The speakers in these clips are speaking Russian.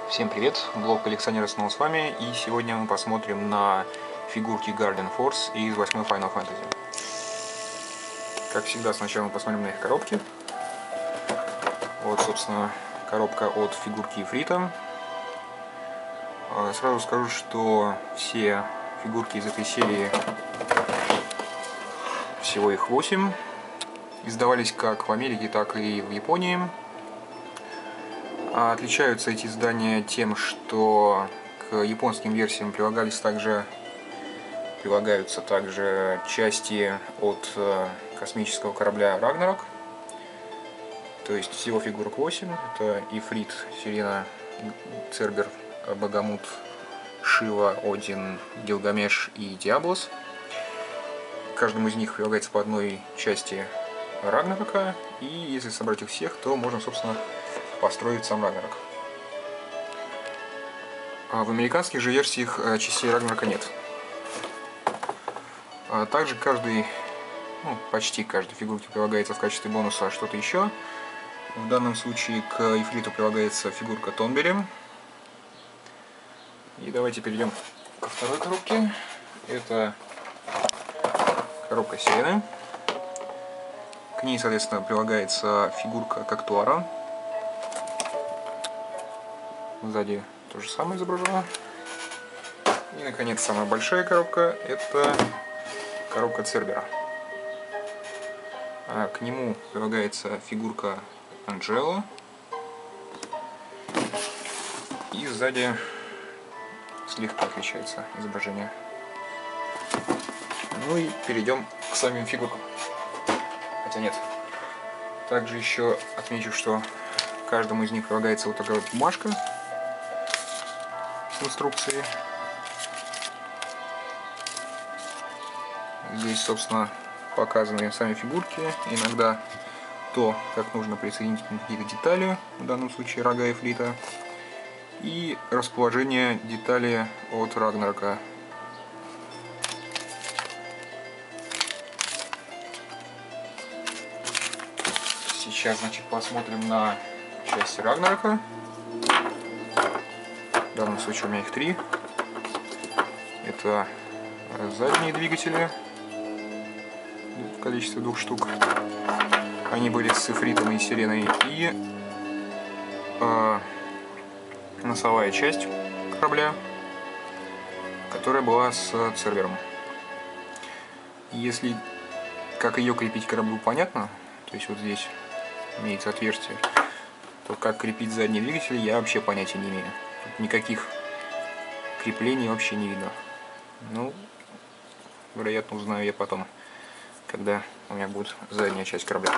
Всем привет, блог коллекционера снова с вами, и сегодня мы посмотрим на фигурки Guardian Force из 8 Final Fantasy. Как всегда, сначала мы посмотрим на их коробки. Вот, собственно, коробка от фигурки Ифрита. Сразу скажу, что все фигурки из этой серии, всего их 8, издавались как в Америке, так и в Японии. Отличаются эти издания тем, что к японским версиям прилагаются также части от космического корабля Рагнарок. То есть всего фигурок 8. Это Ифрит, Сирена, Цербер, Багамут, Шива, Один, Гилгамеш и Диаблос. Каждому из них прилагается по одной части Рагнарока. И если собрать их всех, то можно, собственно, построить сам Рагнарок. А в американских же версиях частей Рагнарока нет. Также почти каждой фигурке прилагается в качестве бонуса что-то еще. В данном случае к Ифриту прилагается фигурка Тонбери. И давайте перейдем ко второй коробке. Это коробка Сирены. К ней, соответственно, прилагается фигурка Коктуара. Сзади то же самое изображено. И, наконец, самая большая коробка – это коробка Цербера. К нему прилагается фигурка Анджела. И сзади слегка отличается изображение. Ну и перейдем к самим фигуркам. Хотя нет. Также еще отмечу, что каждому из них прилагается вот такая вот бумажка с инструкцией. Здесь, собственно, показаны сами фигурки, иногда то, как нужно присоединить какие-то детали, в данном случае рога Ифрита, и расположение деталей от Рагнарока. Сейчас, значит, посмотрим на части Рагнарока. В данном случае у меня их 3. Это задние двигатели в количестве 2 штук. Они были с Ифритом и Сиреной. И носовая часть корабля, которая была с Цербером. Если как ее крепить к кораблю понятно, то есть вот здесь имеется отверстие, то как крепить задний двигатель я вообще понятия не имею. Тут никаких креплений вообще не видно. Ну, вероятно, узнаю я потом, когда у меня будет задняя часть корабля.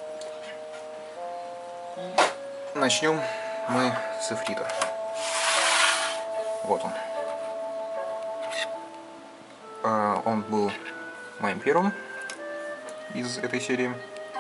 Начнем мы с Ифрита. Вот он. Он был моим первым из этой серии.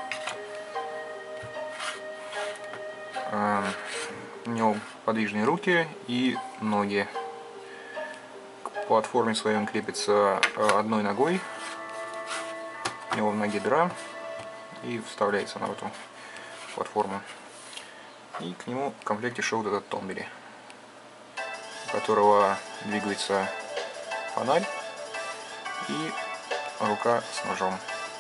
У него подвижные руки и ноги. К платформе своей он крепится одной ногой. У него в ноге дыра и вставляется на эту платформу. И к нему в комплекте шел вот этот Тонбери, у которого двигается фонарь и рука с ножом.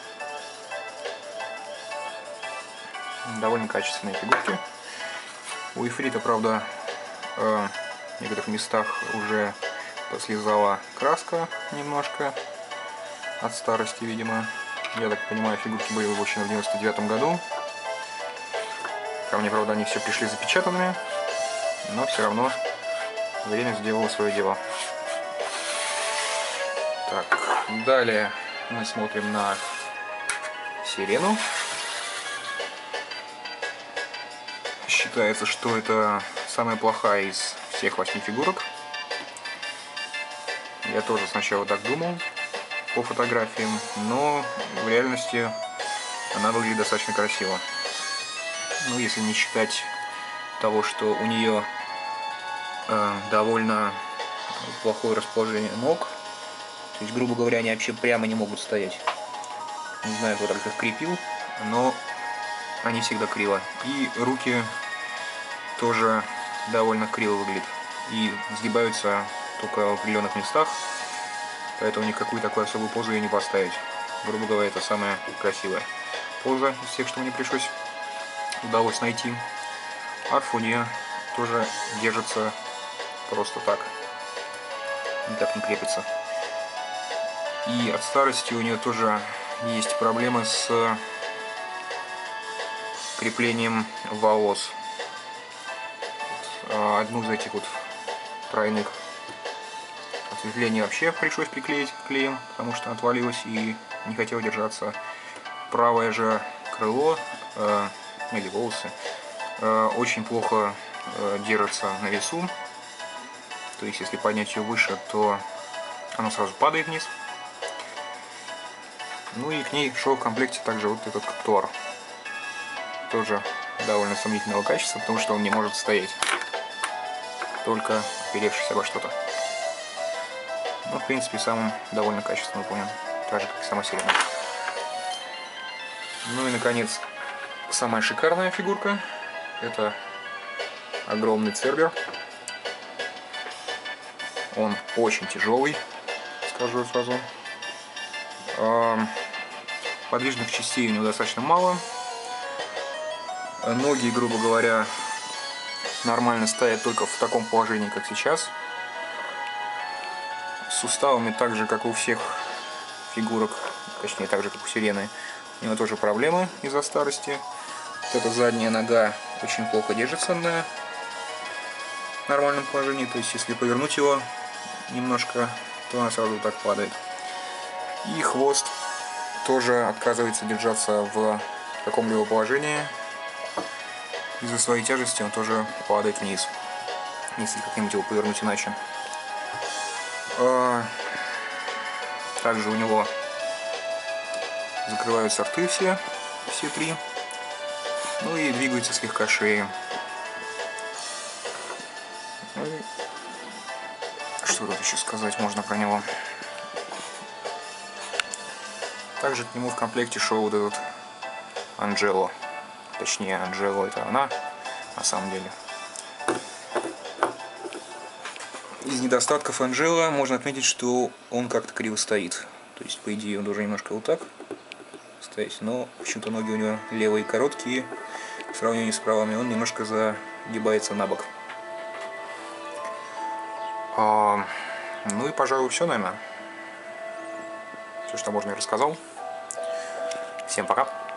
Довольно качественные фигурки. У Ифрита, правда, в некоторых местах уже слезала краска немножко от старости, видимо. Я так понимаю, фигурки были выпущены в 99 году. Ко мне, правда, они все пришли запечатанными, но все равно время сделало свое дело. Так, далее мы смотрим на Сирену. Считается, что это самая плохая из всех 8 фигурок. Я тоже сначала так думал по фотографиям, но в реальности она выглядит достаточно красиво. Ну, если не считать того, что у нее довольно плохое расположение ног. То есть, грубо говоря, они вообще прямо не могут стоять. Не знаю, кто так их крепил, но они всегда криво. И руки тоже довольно криво выглядит. И сгибаются только в определенных местах, поэтому никакую такую особую позу ей не поставить. Грубо говоря, это самая красивая поза из всех, что мне удалось найти. Арф у нее тоже держится просто так, никак не крепится. И от старости у нее тоже есть проблемы с креплением волос. Одну из этих вот тройных ответвлений вообще пришлось приклеить клеем, потому что отвалилось и не хотел держаться. Правое же крыло или волосы очень плохо держится на весу. То есть если поднять ее выше, то оно сразу падает вниз. Ну и к ней шел в комплекте также вот этот Тор. Тоже довольно сомнительного качества, потому что он не может стоять, только оперевшись обо что-то. Но в принципе сам довольно качественно выполнен, так же как и сама сирена. Ну и наконец, самая шикарная фигурка. Это огромный Цербер. Он очень тяжелый, скажу сразу. Подвижных частей у него достаточно мало. Ноги, грубо говоря, нормально стоят только в таком положении, как сейчас. С суставами, так же как у всех фигурок, точнее так же как у сирены, у него тоже проблемы из-за старости. Вот эта задняя нога очень плохо держится на нормальном положении, то есть если повернуть его немножко, то она сразу так падает. И хвост тоже отказывается держаться в каком-либо положении. Из-за своей тяжести он тоже падает вниз, если как-нибудь его повернуть иначе. Также у него закрываются рты все три. Ну и двигаются слегка шеи. Ну и что тут еще сказать можно про него? Также к нему в комплекте шел вот этот Анджело. Точнее, Анджело это она, на самом деле. Из недостатков Анджело можно отметить, что он как-то криво стоит. То есть, по идее, он должен немножко вот так стоять, но почему-то ноги у него левые короткие, в сравнении с правыми он немножко загибается на бок. Ну и, пожалуй, все, наверное. Все, что можно, я рассказал. Всем пока.